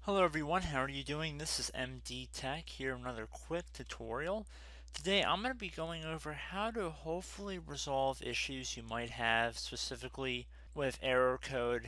Hello everyone, how are you doing? This is MD Tech here, another quick tutorial. Today I'm going to be going over how to hopefully resolve issues you might have specifically with error code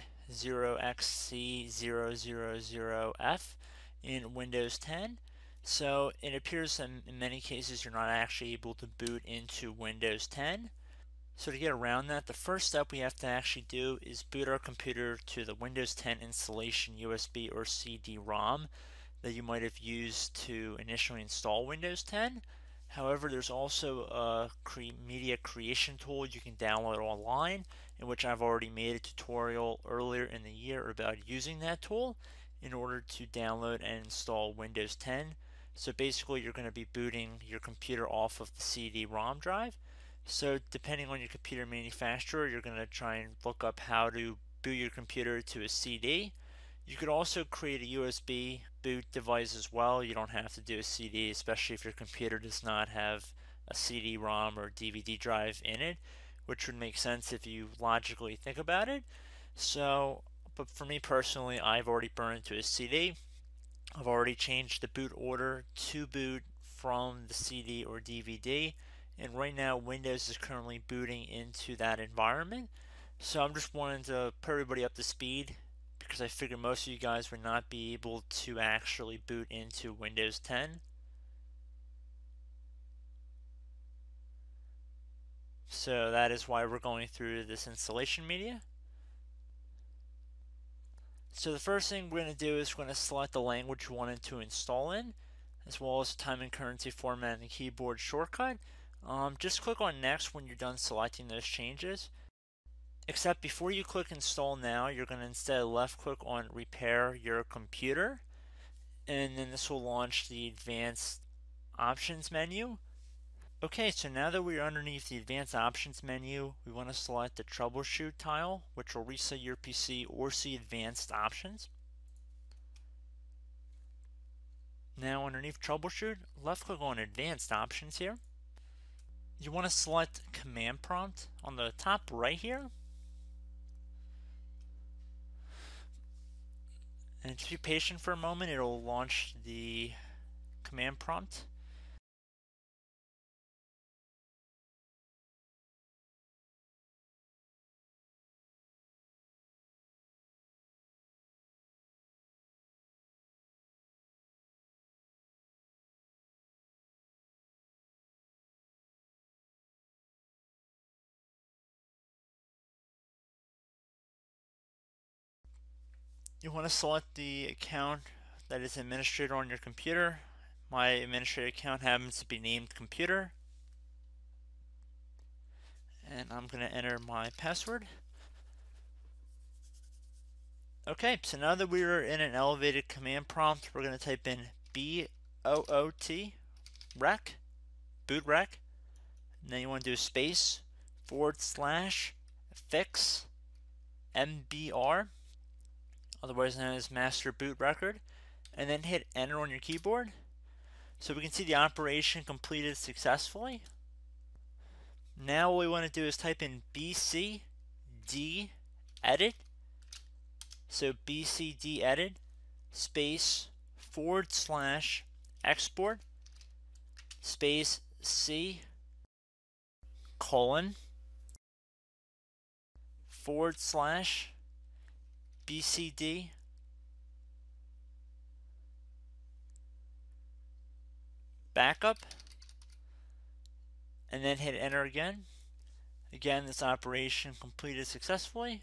0xC000F in Windows 10. So it appears that in many cases you're not actually able to boot into Windows 10. So to get around that, the first step we have to actually do is boot our computer to the Windows 10 installation USB or CD-ROM that you might have used to initially install Windows 10. However, there's also a media creation tool you can download online, in which I've already made a tutorial earlier in the year about using that tool in order to download and install Windows 10. So basically, you're going to be booting your computer off of the CD-ROM drive. So depending on your computer manufacturer, you're going to try and look up how to boot your computer to a CD. You could also create a USB boot device as well. You don't have to do a CD, especially if your computer does not have a CD-ROM or DVD drive in it, which would make sense if you logically think about it. So, but for me personally, I've already burned to a CD. I've already changed the boot order to boot from the CD or DVD, and right now Windows is currently booting into that environment. So I'm just wanting to put everybody up to speed because I figure most of you guys would not be able to actually boot into Windows 10. So that is why we're going through this installation media. So the first thing we're going to do is we're going to select the language we wanted to install in, as well as time and currency format and keyboard shortcut. Just click on next when you're done selecting those changes. Except before you click install now, you're going to instead left click on repair your computer, and then this will launch the advanced options menu. Okay, so now that we're underneath the advanced options menu, we want to select the troubleshoot tile, which will reset your PC or see advanced options. Now underneath troubleshoot, left click on advanced options here. You want to select command prompt on the top right here. And just be patient for a moment, it'll launch the command prompt. You want to select the account that is administrator on your computer. My administrator account happens to be named computer. And I'm going to enter my password. Okay, so now that we're in an elevated command prompt, we're going to type in boot rec, boot rec, and then you want to do space / fix mbr, otherwise known as master boot record, and then hit enter on your keyboard. So we can see the operation completed successfully. Now what we want to do is type in bcd edit. So bcd edit space / export space c colon / bcd backup, and then hit enter again. Again, this operation completed successfully.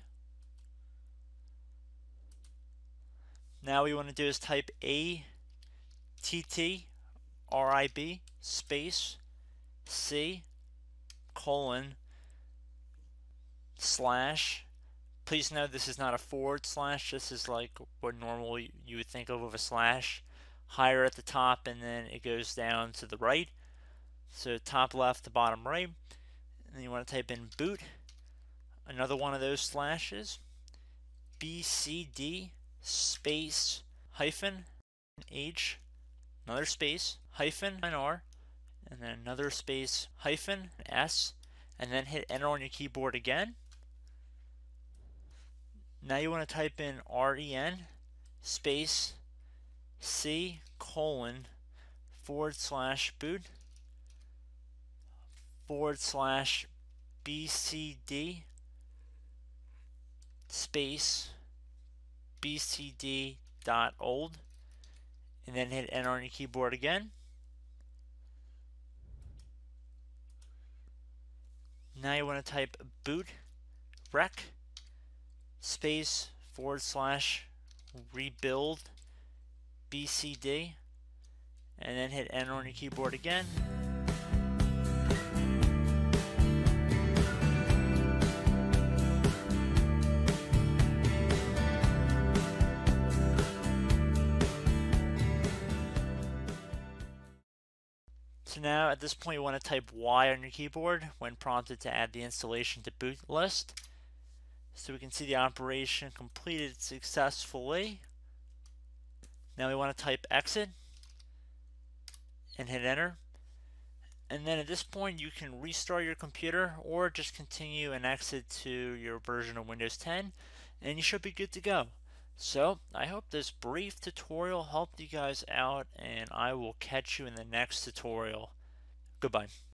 Now we want to do is type ATTRIB space C colon slash. Please note this is not a / this is like what normally you would think of with a slash, higher at the top and then it goes down to the right. So top left to bottom right. And then you want to type in boot, another one of those slashes, BCD space hyphen H, another space hyphen R, and then another space hyphen S, and then hit enter on your keyboard again. Now you want to type in REN space C:/boot/bcd space bcd.old, and then hit enter on your keyboard again. Now you want to type boot rec space /rebuild bcd, and then hit enter on your keyboard again. So now at this point you want to type Y on your keyboard when prompted to add the installation to boot list. So we can see the operation completed successfully. Now we want to type exit and hit enter. And then at this point you can restart your computer or just continue and exit to your version of Windows 10 and you should be good to go. So I hope this brief tutorial helped you guys out, and I will catch you in the next tutorial. Goodbye.